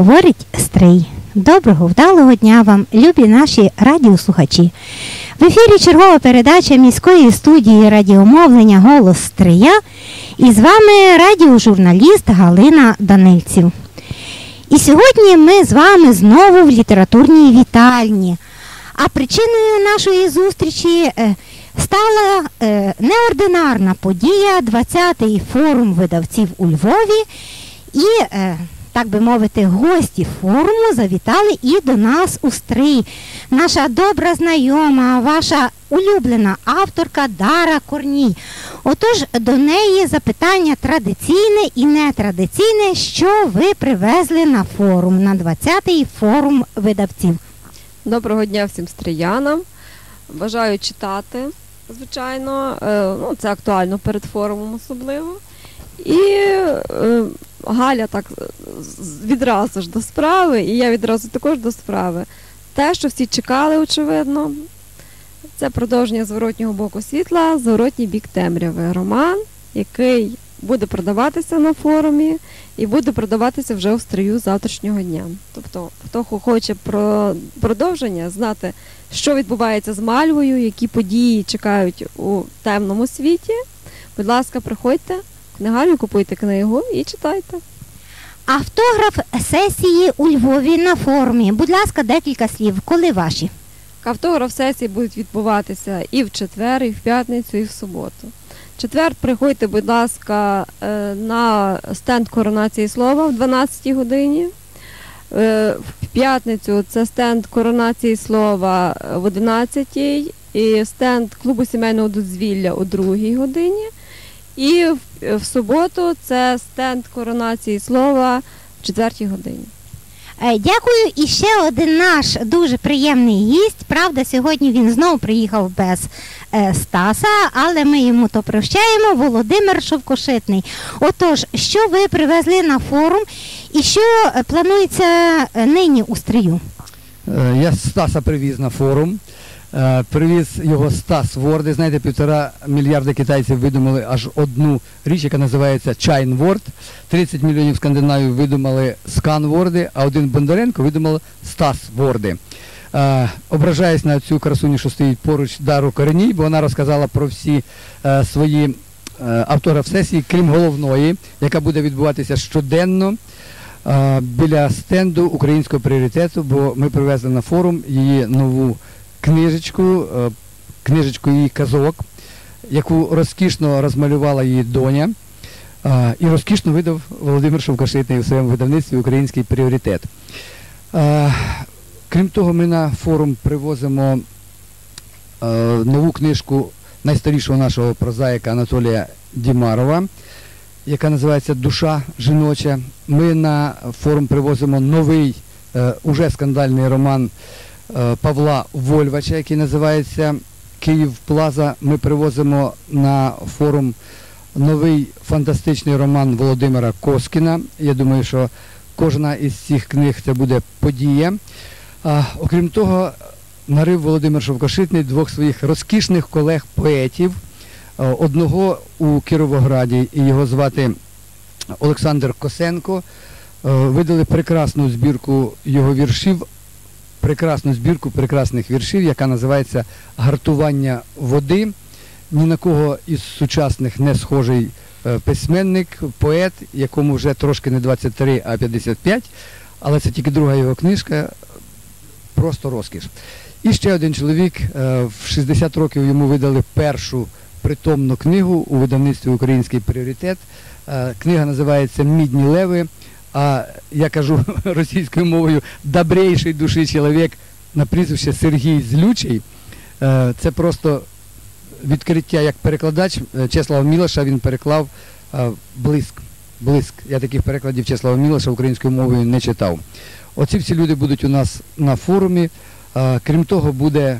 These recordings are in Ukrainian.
говорить Стрий. Доброго, вдалого дня вам, любі наші радіослухачі. В ефірі чергова передача міської студії радіомовлення «Голос Стрия». І з вами радіожурналіст Галина Данильців. І сьогодні ми з вами знову в літературній вітальні. А причиною нашої зустрічі стала неординарна подія, 20-й форум видавців у Львові. І, так би мовити, гості форуму завітали і до нас у Стрий. Наша добра знайома, ваша улюблена авторка Дара Корній. Отож, до неї запитання традиційне і нетрадиційне, що ви привезли на форум, на 20-й форум видавців. Доброго дня всім стріянам. Бажаю читати, звичайно. Це актуально перед форумом особливо. І Галя так відразу ж до справи, і я відразу також до справи. Те, що всі чекали, очевидно, це продовження «Зворотнього боку світла», «Зворотній бік темряви». Роман, який буде продаватися на форумі і буде продаватися вже у Стрию з завтрашнього дня. Тобто, хто хоче продовження, знати, що відбувається з Мальвою, які події чекають у темному світі, будь ласка, приходьте в книгарню, купуйте книгу і читайте. Автограф сесії у Львові на форумі. Будь ласка, декілька слів. Коли ваші? Автограф сесії будуть відбуватися і в четвер, і в п'ятницю, і в суботу. В четвер приходьте, будь ласка, на стенд коронації слова в 12-й годині. В п'ятницю це стенд коронації слова в 11-й і стенд клубу сімейного дозвілля у 2-й годині. І в суботу це стенд коронації слова в 4-й годині. Дякую. І ще один наш дуже приємний гість. Правда, сьогодні він знову приїхав без Стаса, але ми йому то прощаємо. Володимир Шовкошитний. Отож, що ви привезли на форум і що планується нині у Стрию? Я Стаса привіз на форум. Привіз його Стас Ворди. Знаєте, 1,5 мільярда китайців видумали аж одну річ, яка називається Чайн-Ворд. 30 мільйонів скандинавів видумали Скан-Ворди, а один Бондаренко видумав Стас Ворди. Ображаюсь на цю красуню, що стоїть поруч, Дару Корній, бо вона розказала про всі свої автограф-сесії, крім головної, яка буде відбуватися щоденно біля стенду українського пріоритету, бо ми привезли на форум її нову книжечку її казок, яку розкішно розмалювала її доня, і розкішно видав Володимир Шовкошитний у своєму видавництві «Український пріоритет». Крім того, ми на форум привозимо нову книжку найстарішого нашого прозаїка Анатолія Дімарова, яка називається «Душа жіноча». Ми на форум привозимо новий, уже скандальний роман Павла Вольвача, який називається «Київ Плаза». Ми привозимо на форум новий фантастичний роман Володимира Коскіна. Я думаю, що кожна із цих книг це буде подія. Окрім того, нарив Володимир Шовкошитний 2 своїх розкішних колег-поетів. Одного у Кіровограді, і його звати Олександр Косенко. Видали прекрасну збірку його віршів, прекрасну збірку прекрасних віршів, яка називається «Гартування води». Ні на кого із сучасних не схожий письменник, поет, якому вже трошки не 23, а 55, але це тільки друга його книжка, просто розкіш. І ще один чоловік, в 60 років йому видали першу притомну книгу у видавництві «Український пріоритет». Книга називається «Мідні леви», а я кажу російською мовою «добрейший душі чоловік» на прізвище Сергій Злючий. Це просто відкриття як перекладач Чеслава Мілоша, він переклав «Блиск». Я таких перекладів Чеслава Мілоша українською мовою не читав. Оці всі люди будуть у нас на форумі. Крім того, буде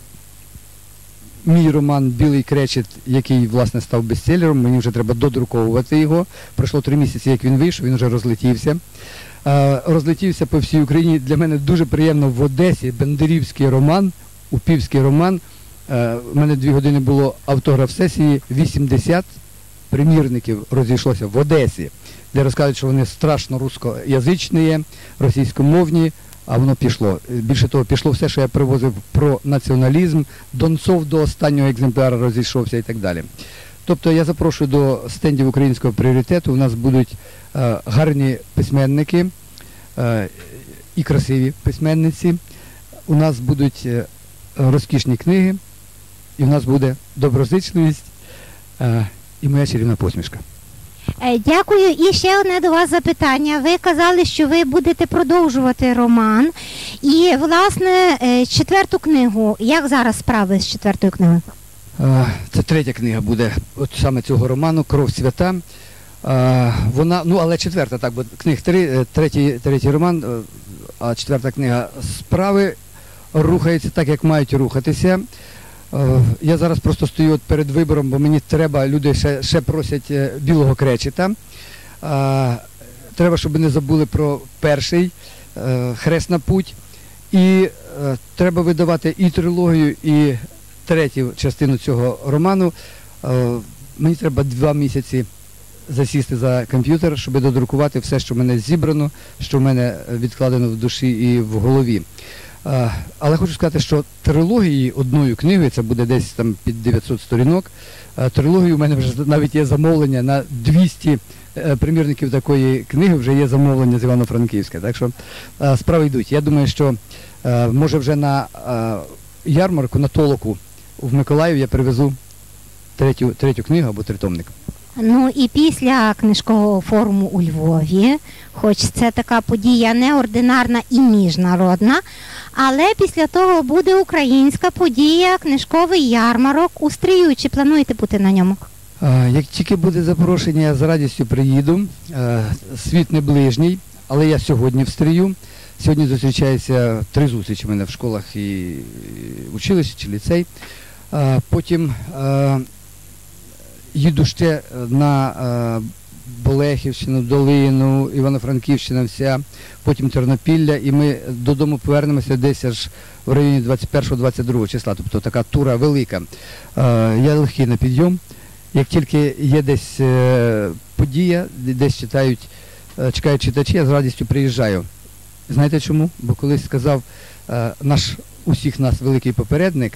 мій роман «Білий кречет», який, власне, став бестселером. Мені вже треба додруковувати його. Пройшло 3 місяці, як він вийшов, він вже розлетівся. Розлетівся по всій Україні. Для мене дуже приємно в Одесі бендерівський роман, упівський роман. У мене 2 години було автограф-сесії, 80 примірників розійшлося в Одесі, де розказують, що вони страшно рускоязичні, російськомовні, а воно пішло. Більше того, пішло все, що я привозив про націоналізм, Донцов до останнього екземпляра розійшовся і так далі. Тобто я запрошую до стендів українського пріоритету. У нас будуть гарні письменники і красиві письменниці. У нас будуть розкішні книги, і у нас буде доброзичливість і моя чарівна посмішка. Дякую. І ще одне до вас запитання. Ви казали, що ви будете продовжувати роман. І, власне, 4-ту книгу. Як зараз справи з 4-ю книгою? Це 3-я книга буде от саме цього роману «Кров свята». Вона, ну, але 4-та, так, бо книг 3, третій роман, а 4-та книга справи рухаються так, як мають рухатися. Я зараз просто стою от перед вибором, бо мені треба, люди ще просять білого кречета. Треба, щоб не забули про перший «Хрест на путь». І треба видавати і трилогію, і 3-ю частину цього роману. Мені треба 2 місяці засісти за комп'ютер, щоб додрукувати все, що в мене зібрано, що в мене відкладено в душі і в голові. Але хочу сказати, що трилогії одною книгою, це буде десь там під 900 сторінок, трилогію у мене вже навіть є замовлення на 200 примірників такої книги, вже є замовлення з Івано-Франківська. Так що справи йдуть. Я думаю, що може вже на ярмарку, на толоку в Миколаїв я привезу третю книгу або тритомник. Ну і після книжкового форуму у Львові, хоч це така подія неординарна і міжнародна, але після того буде українська подія, книжковий ярмарок у Стрию. Чи плануєте бути на ньому? Як тільки буде запрошення, я з радістю приїду. Світ не ближній, але я сьогодні в Стрию. Сьогодні зустрічаються 3 зустрічі в мене в школах і училищі чи ліцей. Потім їду ще на Болехівщину, Долину, Івано-Франківщина вся, потім Тернопілля, і ми додому повернемося десь аж в районі 21-22 числа, тобто така тура велика. Я легкий на підйом. Як тільки є десь подія, десь чекають читачі, я з радістю приїжджаю. Знаєте чому? Бо колись сказав усіх нас великий попередник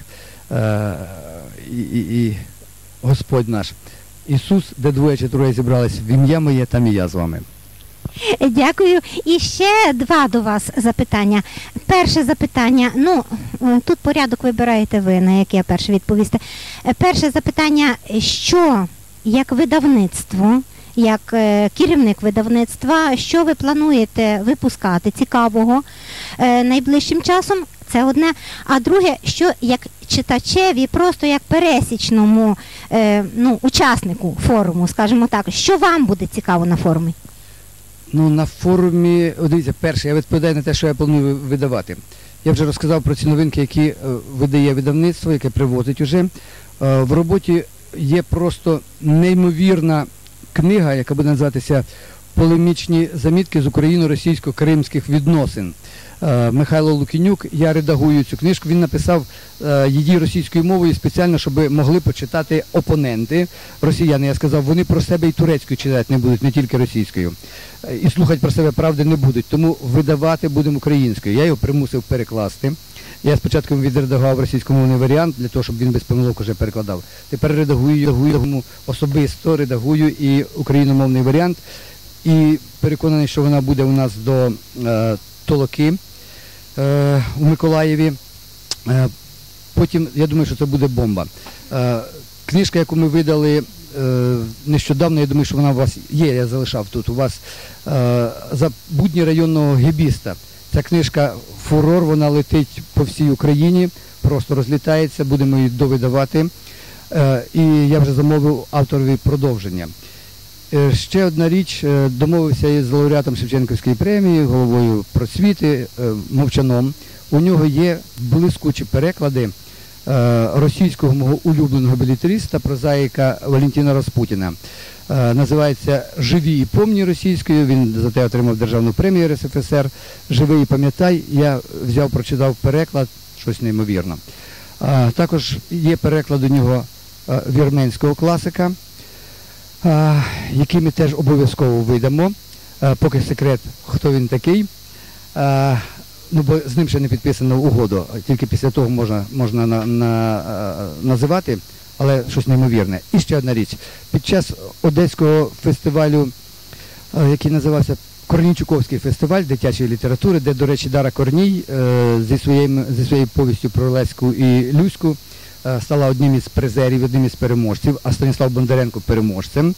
і Господь наш, Ісус, де 2 чи 3 зібрались в ім'я моє, там і я з вами. Дякую. І ще 2 до вас запитання. Перше запитання, ну, тут порядок вибираєте ви, на яке перше відповісти. Перше запитання, що як видавництво, як керівник видавництва, що ви плануєте випускати цікавого найближчим часом? Це одне. А друге, що як читачеві, просто як пересічному учаснику форуму, скажімо так, що вам буде цікаво на форумі? Ну, на форумі, дивіться, перше, я відповідаю на те, що я планую видавати. Я вже розказав про ці новинки, які видає видавництво, яке привозить уже. В роботі є просто неймовірна книга, яка буде називатися «Полемічні замітки з україно-російсько-кримських відносин». Михайло Лукінюк, я редагую цю книжку, він написав її російською мовою спеціально, щоб могли почитати опоненти, росіяни. Я сказав, вони про себе і турецькою читати не будуть, не тільки російською. І слухати про себе правди не будуть, тому видавати будемо українською. Я його примусив перекласти. Я спочатку відредагував російськомовний варіант, для того, щоб він без помилок уже перекладав. Тепер редагую особисто, редагую і україномовний варіант. І переконаний, що вона буде у нас до толоки у Миколаєві. Потім, я думаю, що це буде бомба. Книжка, яку ми видали нещодавно, я думаю, що вона у вас є, я залишав тут у вас, за будні районного гебіста. Ця книжка «Фурор», вона летить по всій Україні, просто розлітається, будемо її довидавати. І я вже замовив авторові продовження. Ще одна річ, домовився із лауреатом Шевченківської премії, головою просвіти Мовчаном. У нього є блискучі переклади російського мого улюбленого білетриста, прозаїка Валентина Распутіна. Називається «Живі і помні» російською, він за те отримав державну премію РСФСР. «Живи і пам'ятай», я взяв, прочитав переклад, щось неймовірно. Також є переклад у нього вірменського класика. який ми теж обов'язково видамо. Поки секрет, хто він такий. Ну, бо з ним ще не підписана угода, тільки після того можна називати, але щось неймовірне. І ще одна річ. Під час Одеського фестивалю, який називався Корнійчуковський фестиваль дитячої літератури, де, до речі, Дара Корній зі своєю повістю про Леську і Люську стала одним із призерів, одним із переможців, а Станіслав Бондаренко переможцем.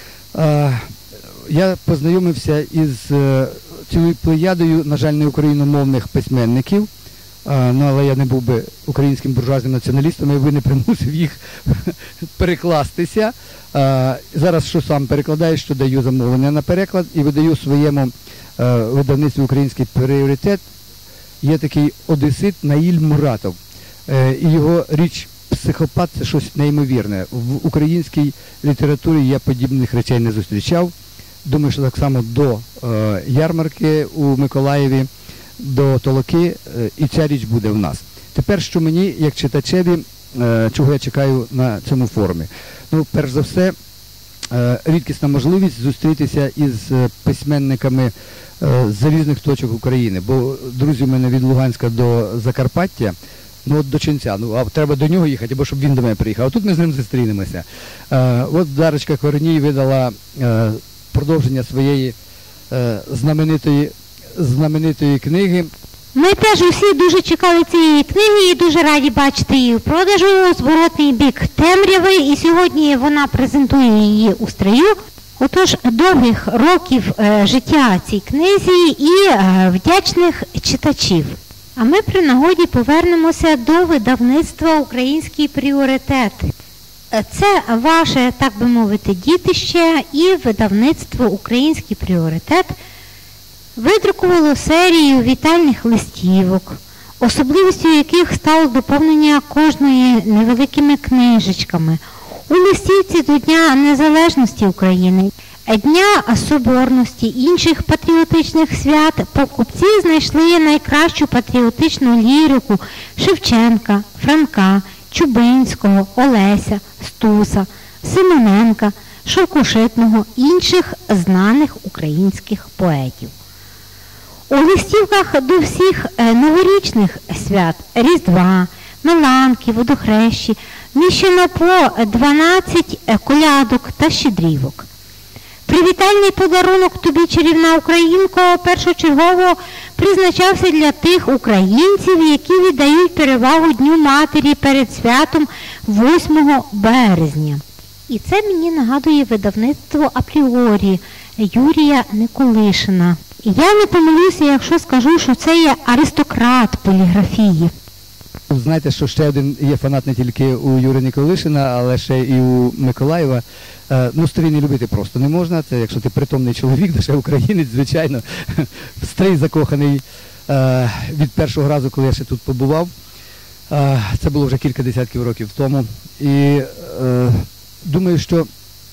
Я познайомився із цілою плеядою, на жаль, не україномовних письменників, але я не був би українським буржуазним націоналістом, я би не примусив їх перекластися. Зараз що сам перекладаю, що даю замовлення на переклад і видаю своєму видавництві «Український пріоритет». Є такий одесит Наїль Муратов. І його річ «Психопат» – це щось неймовірне. В українській літературі я подібних речей не зустрічав. Думаю, що так само до ярмарки у Миколаєві, до Толоки, і ця річ буде в нас. Тепер, що мені, як читачеві, чого я чекаю на цьому форумі? Ну, перш за все, рідкісна можливість зустрітися із письменниками з різних точок України, бо друзі в мене від Луганська до Закарпаття, ну от до Ченця, ну а треба до нього їхати, або щоб він до мене приїхав, а тут ми з ним зустрінемося. От Дарочка Корній видала продовження своєї знаменитої книги. Ми теж усі дуже чекали цієї книги і дуже раді бачити її в продажу «Зворотний бік темряви», і сьогодні вона презентує її у Стрию. Отож, довгих років життя цій книзі і вдячних читачів. А ми при нагоді повернемося до видавництва «Український пріоритет». Це ваше, так би мовити, дітище, і видавництво «Український пріоритет» видрукувало серію вітальних листівок, особливістю яких стало доповнення кожної невеликими книжечками. У листівці до Дня Незалежності України, Дня Соборності, інших патріотичних свят покупці знайшли найкращу патріотичну лірику Шевченка, Франка, Чубинського, Олеся, Стуса, Симоненка, Шовкошитного, інших знаних українських поетів. У листівках до всіх новорічних свят – Різдва, Меланки, Водохрещі – вміщено по 12 колядок та щедрівок. Привітальний подарунок тобі, чарівна українко, першочергово призначався для тих українців, які віддають перевагу Дню Матері перед святом 8 березня. І це мені нагадує видавництво «Апріорі» Юрія Николишина. І я не помилюся, якщо скажу, що це є аристократ поліграфії. Знаєте, що ще один є фанат не тільки у Юрія Николишина, але ще і у Миколаєва. Ну, Стрий не любити просто не можна. Це якщо ти притомний чоловік, лише українець, звичайно. Стрий закоханий від першого разу, коли я ще тут побував. Це було вже кілька десятків років тому. І думаю, що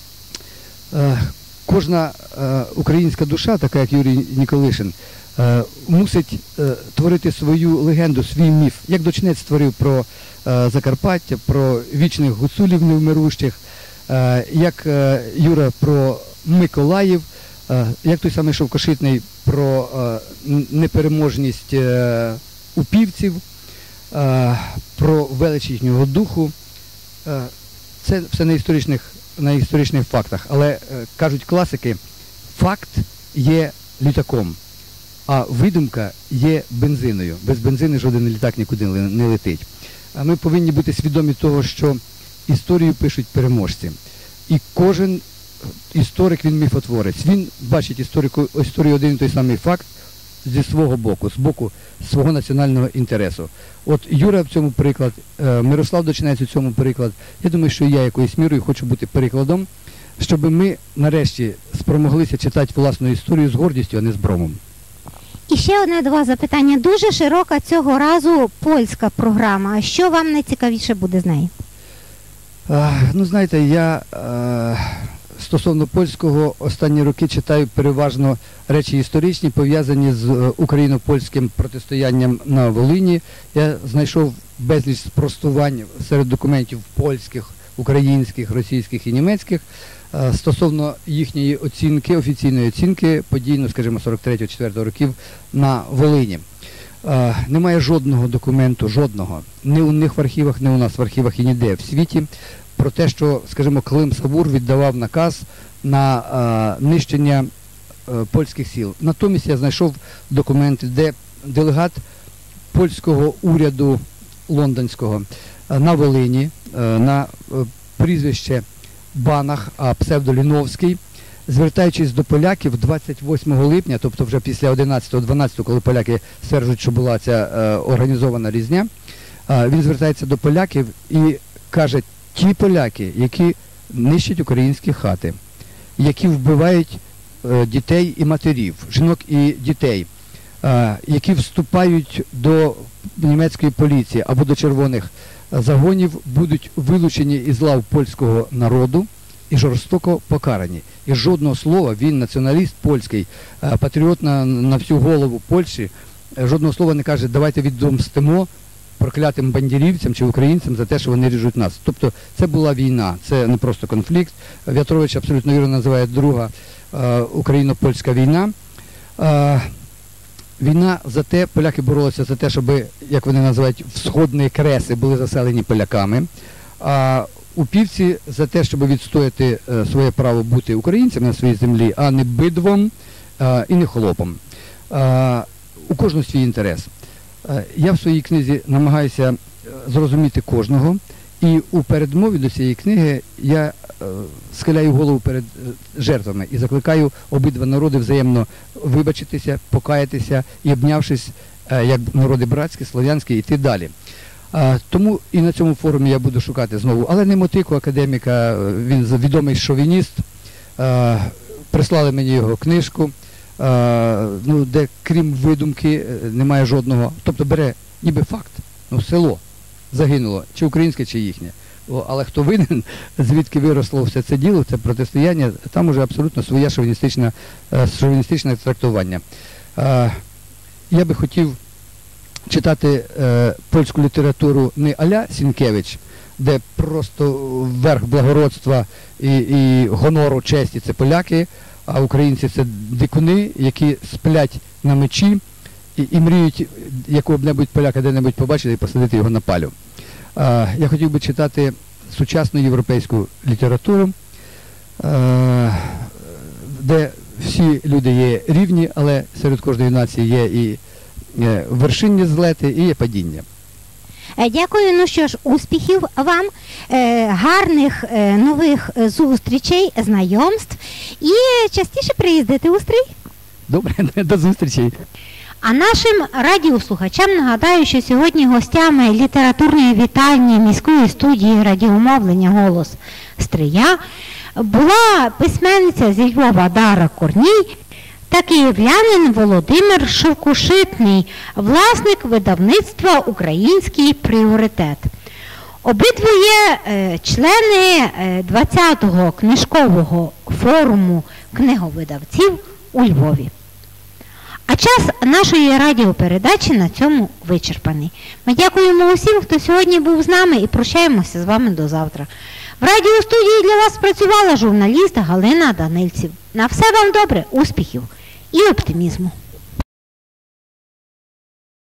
кожна українська душа, така як Юрій Николишин, мусить творити свою легенду, свій міф. Як Дочнець створив про Закарпаття, про вічних гуцулів невмирущих, як Юра про Миколаїв, як той самий Шовкошитний про непереможність упівців, про велич їхнього духу. Це все на історичних фактах. Але, кажуть класики, факт є літаком, а видумка є бензиною. Без бензину жоден літак нікуди не летить. А ми повинні бути свідомі того, що історію пишуть переможці. І кожен історик, він міфотворець. Він бачить історію один і той самий факт зі свого боку, з боку свого національного інтересу. От Юра в цьому приклад, Мирослав Дочнець у цьому приклад. Я думаю, що я якоюсь мірою хочу бути перекладом, щоб ми нарешті спромоглися читати власну історію з гордістю, а не з бромом. І ще одне до вас запитання. Дуже широка цього разу польська програма. А що вам найцікавіше буде з неї? Ну, знаєте, я стосовно польського останні роки читаю переважно речі історичні, пов'язані з україно-польським протистоянням на Волині. Я знайшов безліч спростувань серед документів польських, українських, російських і німецьких стосовно їхньої оцінки, офіційної оцінки подій, ну, скажімо, 43-4 років на Волині. Немає жодного документу, жодного, ні у них в архівах, ні у нас в архівах і ніде в світі, про те, що, скажімо, Клим Савур віддавав наказ на нищення польських сіл. Натомість я знайшов документи, де делегат польського уряду лондонського на Волині, на прізвище Банах, а псевдоліновський, звертаючись до поляків 28 липня, тобто вже після 11-12, коли поляки стверджують, що була ця організована різня, він звертається до поляків і каже, ті поляки, які нищать українські хати, які вбивають дітей і матерів, жінок і дітей, які вступають до німецької поліції або до червоних загонів, будуть вилучені із лав польського народу і жорстоко покарані. І жодного слова, він націоналіст польський, патріот на всю голову Польщі, жодного слова не каже, давайте відомстимо проклятим бандерівцям чи українцям за те, що вони ріжуть нас. Тобто це була війна, це не просто конфлікт. В'ятрович абсолютно вірно називає друга україно-польська війна. Війна за те, поляки боролися за те, щоб, як вони називають, всходні креси були заселені поляками, а упівці за те, щоб відстояти своє право бути українцями на своїй землі, а не бидвом і не холопом. У кожного свій інтерес. Я в своїй книзі намагаюся зрозуміти кожного, і у передмові до цієї книги я схиляю голову перед жертвами і закликаю обидва народи взаємно вибачитися, покаятися і, обнявшись, як народи братські, слов'янські, йти далі. Тому і на цьому форумі я буду шукати знову, але не Мотику, академіка, він відомий шовініст, прислали мені його книжку, де крім видумки немає жодного, тобто бере ніби факт, село загинуло, чи українське, чи їхнє. Але хто винен, звідки виросло все це діло, це протистояння, там уже абсолютно своє шовіністичне трактування. Я би хотів читати польську літературу не а-ля Сінкевич, де просто верх благородства і гонору, честі – це поляки, а українці – це дикуни, які сплять на мечі і мріють якого-небудь поляка де-небудь побачити і посадити його на палю. Я хотів би читати сучасну європейську літературу, де всі люди є рівні, але серед кожної нації є і вершинні злети, і є падіння. Дякую, ну що ж, успіхів вам, гарних нових зустрічей, знайомств і частіше приїздити у Стрий. Добре, до зустрічі. А нашим радіослухачам нагадаю, що сьогодні гостями літературної вітальні міської студії радіомовлення «Голос Стрия» була письменниця зі Львова Дара Корній та київлянин Володимир Шовкушитний, власник видавництва «Український пріоритет». Обидва є члени 20-го книжкового форуму книговидавців у Львові. А час нашої радіопередачі на цьому вичерпаний. Ми дякуємо усім, хто сьогодні був з нами, і прощаємося з вами до завтра. В радіостудії для вас працювала журналіст Галина Данильців. На все вам добре, успіхів і оптимізму.